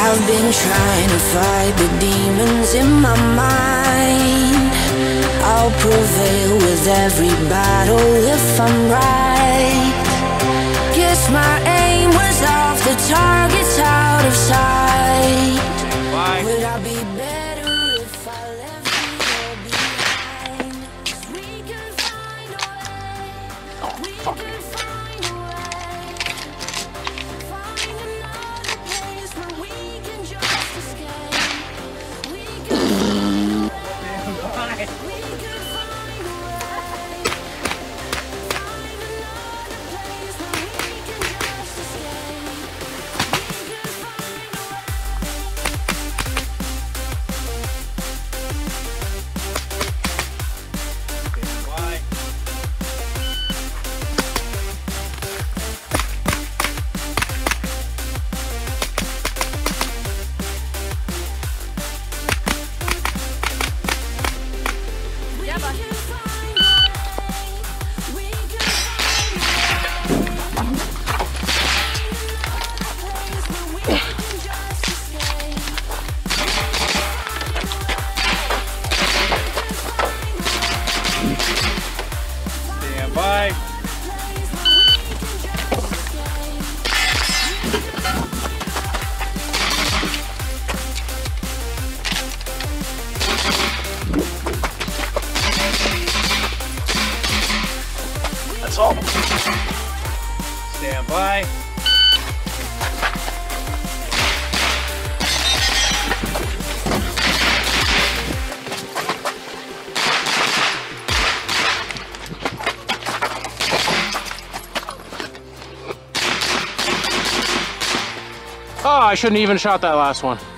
I've been trying to fight the demons in my mind. I'll prevail with every battle if I'm right. Guess my aim was off, the target's out of sight. Bye. Would I be better if I left you all behind? 'Cause we could find a way. Oh, fuck me. Find a way. Find another place where we can just escape. We could find a way. We could find a way. Find another place where we can just escape. We could find a way. Bye. Yeah, but we could find a way. We could find a place where we can just escape. Stand by. Place where we can just escape. That's all. Stand by. Oh, I shouldn't even shot that last one.